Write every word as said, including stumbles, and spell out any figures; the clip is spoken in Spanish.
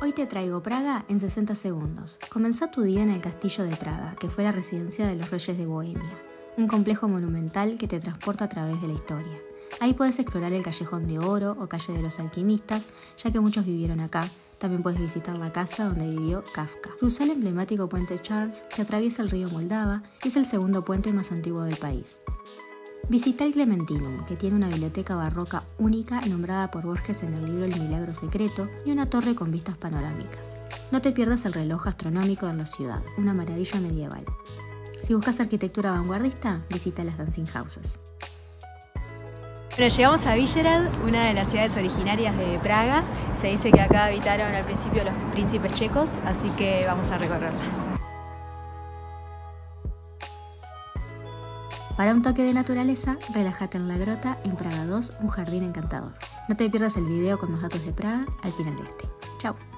Hoy te traigo Praga en sesenta segundos. Comenzá tu día en el Castillo de Praga, que fue la residencia de los Reyes de Bohemia, un complejo monumental que te transporta a través de la historia. Ahí puedes explorar el Callejón de Oro o Calle de los Alquimistas, ya que muchos vivieron acá. También puedes visitar la casa donde vivió Kafka. Cruzá el emblemático puente Charles, que atraviesa el río Moldava y es el segundo puente más antiguo del país. Visita el Clementinum, que tiene una biblioteca barroca única nombrada por Borges en el libro El Milagro Secreto, y una torre con vistas panorámicas. No te pierdas el reloj astronómico en la ciudad, una maravilla medieval. Si buscas arquitectura vanguardista, visita las Dancing Houses. Bueno, llegamos a Vyšehrad, una de las ciudades originarias de Praga. Se dice que acá habitaron al principio los príncipes checos, así que vamos a recorrerla. Para un toque de naturaleza, relájate en la grota en Praga dos, un jardín encantador. No te pierdas el video con los datos de Praga al final de este. Chao.